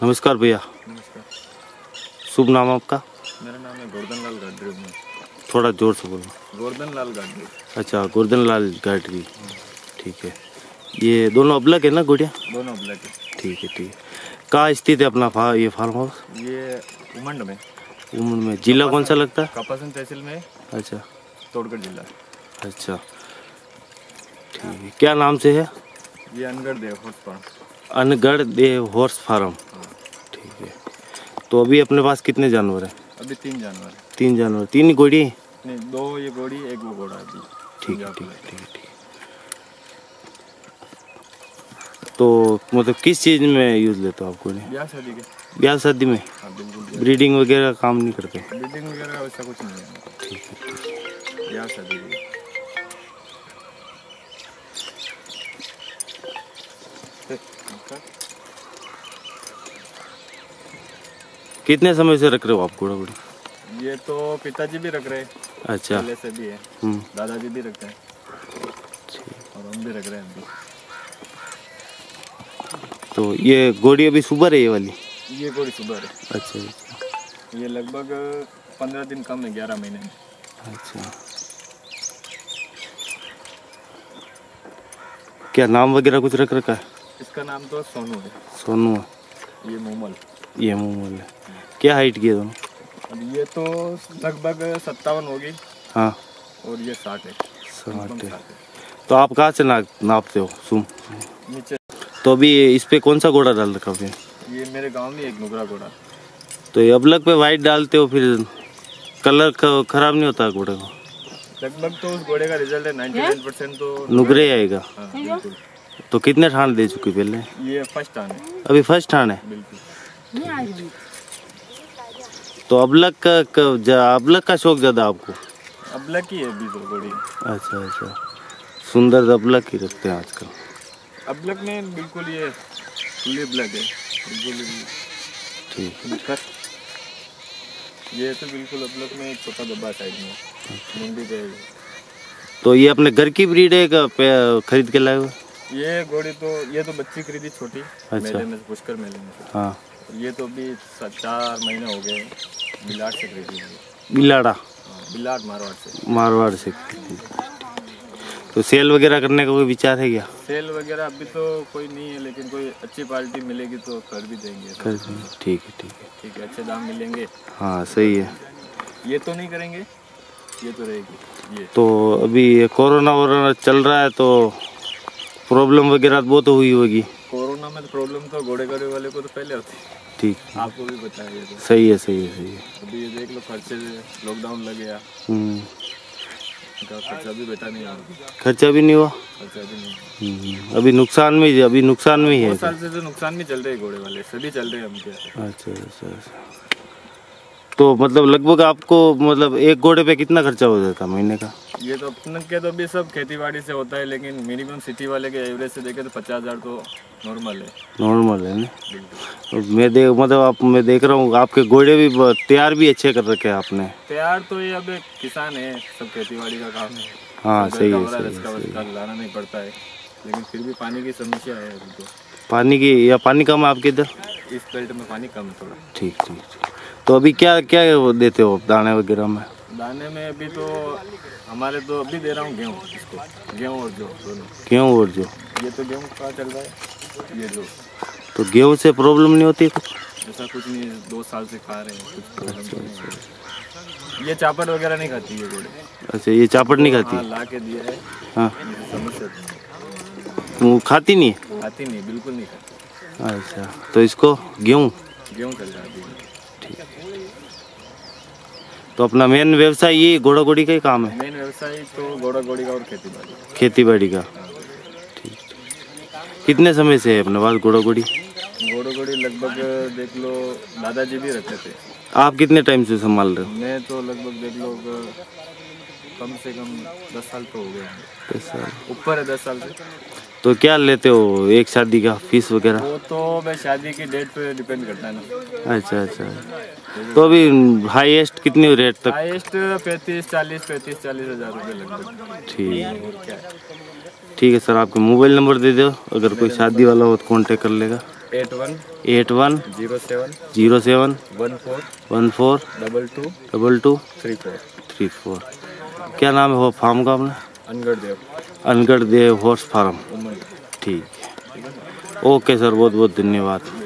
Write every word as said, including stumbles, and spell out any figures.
नमस्कार भैया। नमस्कार। शुभ नाम आपका? मेरा नाम है गोवर्धन लाल गाडरी। थोड़ा जोर से बोलो। गोवर्धन लाल गाडरी। अच्छा, गोवर्धन लाल गाडरी, ठीक है। ये दोनों अबलग है ना गोड़िया? दोनों अबलग है। ठीक है ठीक है। कहाँ स्थित है अपना फा, ये फार्म हाउस? ये उमंड में। उमंड में। जिला कौन सा लगता है? कपासन तहसील में। अच्छा, तोड़गढ़ जिला। अच्छा ठीक है। क्या नाम से है? ये Angarh Dev horse farm. Angarh Dev horse farm, ठीक है। तो अभी अपने पास कितने जानवर हैं? अभी तीन जानवर है। तीन जानवर, तीन ही घोड़ी? नहीं, दो ये घोड़ी, एक वो घोड़ा अभी। ठीक है ठीक है ठीक है ठीक है। तो मतलब किस चीज़ में यूज़ लेते हो आप घोड़े? ब्याह शादी के। ब्याह शादी में? हाँ बिल्कुल। ब्रीडिंग वगैरह काम नहीं करते? ब्रीडिंग वगैरह वैसा कुछ नहीं है। ठीक है ठीक है। ब्याह शादी के। कितने समय से रख रहे हो आप घोड़ा घोड़ी? ये तो पिताजी भी रख रहे हैं। अच्छा, पहले से भी है। दादाजी भी रखते हैं और हम भी रख रहे हैं अभी। तो ये घोड़ी अभी सुबह है ये वाली? ये घोड़ी सुबह है। अच्छा अच्छा। ये लगभग पंद्रह दिन कम है, ग्यारह महीने में। अच्छा, क्या नाम वगैरह कुछ रख रखा है? इसका नाम तो सोनू है। सोनू है। ये मोमल। ये मोमल है। क्या हाइट की है दोनों? अब ये तो लगभग सत्तावन होगी। हाँ, और ये साठ है। साठ है। तो आप कहाँ से ना, नापते हो सुम? नीचे। तो अभी इस पे कौन सा घोड़ा डाल रखा है? ये मेरे गांव में एक नुगरा घोड़ा। तो ये अबलग पे वाइट डालते हो, फिर कलर खराब नहीं होता घोड़े को? लगभग तो उस घोड़े का रिजल्ट है निन्यानवे परसेंट तो नुगरे आएगा। हाँ, बिल्कुल। तो कितने ठान दे चुकी पहले? ये फर्स्ट टान है। अभी फर्स्ट ठान है? बिल्कुल। तो अबलग का अबलग का शौक ज्यादा आपको? अबलग की है अभी तो घोड़ी। अच्छा अच्छा, सुंदर अबलग ही रखते हैं आजकल। अबलग में बिल्कुल ये फुली ब्लैक है, बिल्कुल। ठीक है। ये तो बिल्कुल अबलग में एक छोटा डब्बा साइड में मुंडी पे। तो ये अपने घर की ब्रीड है का खरीद के लाए हुए? ये घोड़ी तो ये तो बच्ची खरीदी छोटी। अच्छा। मेले में, पुष्कर मेले में। हाँ। ये तो अभी चार महीने हो गए। बिलाट से खरीदी है। बिलाड़ा? बिलाट मारवाड़ से। मारवाड़ से। तो सेल वगैरह करने का कोई विचार है क्या? सेल वगैरह अभी तो कोई नहीं है, लेकिन कोई अच्छी पार्टी मिलेगी तो कर भी देंगे। कर देंगे। ठीक है ठीक है ठीक है, अच्छे दाम मिलेंगे। हाँ सही है। ये तो नहीं करेंगे, ये तो रहेगी ये। तो अभी कोरोना वोरोना चल रहा है तो प्रॉब्लम वगैरह बहुत हुई होगी? कोरोना में तो प्रॉब्लम तो घोड़े गाड़ी वाले को तो पहले होती है। ठीक, आपको भी पता है ये तो। सही है सही है सही है। अभी ये देख लो, खर्चे लॉकडाउन लग गया। हम्म, खर्चा भी बेटा नहीं हुआ। खर्चा भी नहीं हुआ? खर्चा भी नहीं। हम्म, अभी नुकसान में ही अभी नुकसान में ही है। बहुत साल से तो नुकसान में चल रहे हैं घोड़े वाले, सभी चल रहे हैं हम क्या। अच्छा अच्छा अच्छा। तो मतलब लगभग आपको मतलब एक घोड़े पे कितना खर्चा हो जाता है महीने का? ये तो अपने के तो अभी सब खेती बाड़ी से होता है, लेकिन मिनिमम सिटी वाले के एवरेज से देखें तो पचास हजार तो नॉर्मल है। नॉर्मल है ना? मैं देख मतलब आप मैं देख रहा हूँ आपके घोड़े भी तैयार भी अच्छे कर रखे हैं आपने। तैयार तो ये अब किसान है, सब खेती बाड़ी का काम है। हाँ सही है, सही है। लाना नहीं पड़ता है, लेकिन फिर भी पानी की समस्या है अभी तो। पानी की या पानी कम है आपके इधर? इस बेल्ट में पानी कम है थोड़ा। ठीक ठीक ठीक। तो अभी क्या क्या देते हो दाने वगैरह में? दाने में अभी तो हमारे तो अभी दे रहा हूँ गेहूँ इसको, गेहूँ और जो दोनों। गेहूँ और जो? ये तो गेहूँ का चल रहा है, ये जो। तो गेहूँ से प्रॉब्लम नहीं होती कुछ? ऐसा कुछ नहीं, दो साल से खा रहे हैं, कुछ प्रॉब्लम नहीं है। ये चापड़ वगैरह नहीं खाती है घोड़े। अच्छा, ये चापड़ नहीं खाती? हाँ, ला के दिया है। हाँ, समस्या वो खाती नहीं है? खाती नहीं, बिल्कुल नहीं खाती। अच्छा, तो इसको गेहूँ गेहूँ चल रहा है। ठीक। तो अपना मेन व्यवसाय ये घोड़ा घोड़ी का ही काम है? मेन व्यवसाय तो घोड़ा घोड़ी का और खेती बाड़ी। खेती बाड़ी का, ठीक। कितने समय से है अपने पास घोड़ा घोड़ी? घोड़ा घोड़ी लगभग देख लो दादाजी भी रखते थे। आप कितने टाइम से संभाल रहे हो? मैं तो लगभग देख लो कम से कम दस साल तो हो गए। दस साल ऊपर है, दस साल से। तो क्या लेते हो एक शादी का फीस वगैरह? वो तो मैं शादी की डेट पे डिपेंड करता है ना। अच्छा अच्छा। तो अभी हाईएस्ट कितनी रेट तक? हाईएस्ट पैंतीस चालीस पैंतीस चालीस हजार रुपये लगभग। ठीक ठीक है सर, आपका मोबाइल नंबर दे दो, अगर कोई शादी वाला हो तो कांटेक्ट कर लेगा। Eight one eight one zero seven zero seven one four one four double two double two three four three four. क्या नाम है वो फार्म का अपना? Angarh Dev Angarh Dev horse farm. उमन। ठीक है, ओके सर, बहुत बहुत धन्यवाद।